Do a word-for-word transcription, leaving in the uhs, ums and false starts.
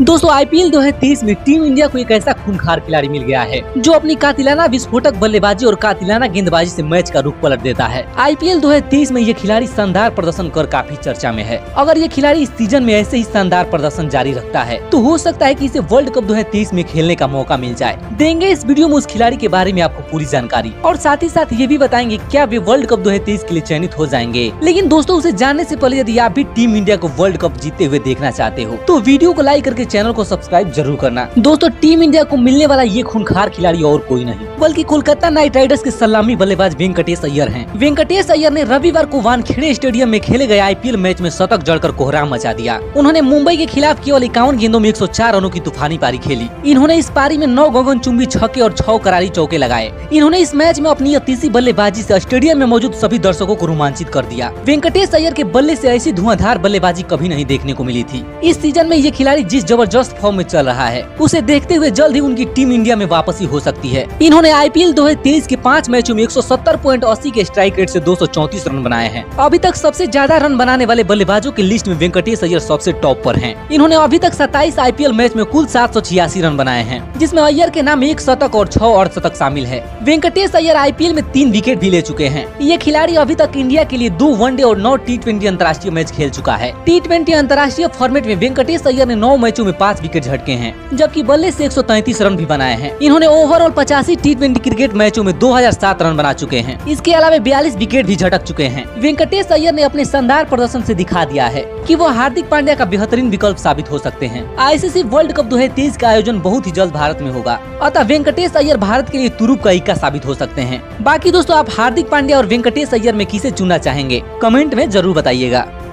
दोस्तों आईपीएल दो हज़ार तेईस में टीम इंडिया को एक ऐसा खूंखार खिलाड़ी मिल गया है जो अपनी कातिलाना विस्फोटक बल्लेबाजी और कातिलाना गेंदबाजी से मैच का रुख पलट देता है। आईपीएल दो हज़ार तेईस में ये खिलाड़ी शानदार प्रदर्शन कर काफी चर्चा में है। अगर ये खिलाड़ी इस सीजन में ऐसे ही शानदार प्रदर्शन जारी रखता है तो हो सकता है कि इसे वर्ल्ड कप दो हज़ार तेईस में खेलने का मौका मिल जाए। देंगे इस वीडियो में उस खिलाड़ी के बारे में आपको पूरी जानकारी और साथ ही साथ ये भी बताएंगे क्या वे वर्ल्ड कप दो हज़ार तेईस के लिए चयनित हो जाएंगे। लेकिन दोस्तों उसे जानने से पहले यदि आप भी टीम इंडिया को वर्ल्ड कप जीते हुए देखना चाहते हो तो वीडियो को लाइक करके चैनल को सब्सक्राइब जरूर करना। दोस्तों टीम इंडिया को मिलने वाला ये खूंखार खिलाड़ी और कोई नहीं बल्कि कोलकाता नाइट राइडर्स के सलामी बल्लेबाज वेंकटेश अय्यर हैं। वेंकटेश अय्यर ने रविवार को वानखेड़े स्टेडियम में खेले गए आईपीएल मैच में शतक जड़कर कोहराम मचा दिया। उन्होंने मुंबई के खिलाफ केवल इक्यावन गेंदों में एक सौ चार रनों की तूफानी पारी खेली। इन्होंने इस पारी में नौ गगनचुंबी छक्के और छह करारी चौके लगाए। इन्होंने इस मैच में अपनी अतीसी बल्लेबाजी से स्टेडियम में मौजूद सभी दर्शकों को रोमांचित कर दिया। वेंकटेश अय्यर के बल्ले से ऐसी धुआंधार बल्लेबाजी कभी नहीं देखने को मिली थी। इस सीजन में ये खिलाड़ी जिस जबरदस्त फॉर्म में चल रहा है उसे देखते हुए जल्द ही उनकी टीम इंडिया में वापसी हो सकती है। इन्होंने आईपीएल दो हज़ार तेईस के पांच मैचों में एक सौ सत्तर पॉइंट अस्सी के स्ट्राइक रेट से दो सौ चौंतीस रन बनाए हैं। अभी तक सबसे ज्यादा रन बनाने वाले बल्लेबाजों की लिस्ट में वेंकटेश अय्यर सबसे टॉप पर हैं। इन्होंने अभी तक सत्ताईस आईपीएल मैच में कुल सात सौ छियासी रन बनाए हैं, जिसमें अय्यर के नाम एक शतक और छह अर्धशतक शामिल है। वेंकटेश अय्यर आईपीएल में तीन विकेट भी ले चुके हैं। ये खिलाड़ी अभी तक इंडिया के लिए दो वनडे और नौ टी ट्वेंटी अंतर्राष्ट्रीय मैच खेल चुका है। टी ट्वेंटी अंतर्राष्ट्रीय फॉर्मेट में वेंकटेश अय्यर ने नौ मैचों में पाँच विकेट झटके हैं, जबकि बल्ले से एक सौ तैंतीस रन भी बनाए हैं। इन्होंने ओवरऑल पचासी टी ट्वेंटी क्रिकेट मैचों में दो हज़ार सात रन बना चुके हैं। इसके अलावा बयालीस विकेट भी झटक चुके हैं। वेंकटेश अय्यर ने अपने शानदार प्रदर्शन से दिखा दिया है कि वो हार्दिक पांड्या का बेहतरीन विकल्प साबित हो सकते हैं। आईसीसी वर्ल्ड कप दो हज़ार तेईस का आयोजन बहुत ही जल्द भारत में होगा, अतः वेंकटेश अय्यर भारत के लिए तुरुप का इक्का साबित हो सकते हैं। बाकी दोस्तों आप हार्दिक पांड्या और वेंकटेश अय्यर में किसे चुनना चाहेंगे कमेंट में जरूर बताइएगा।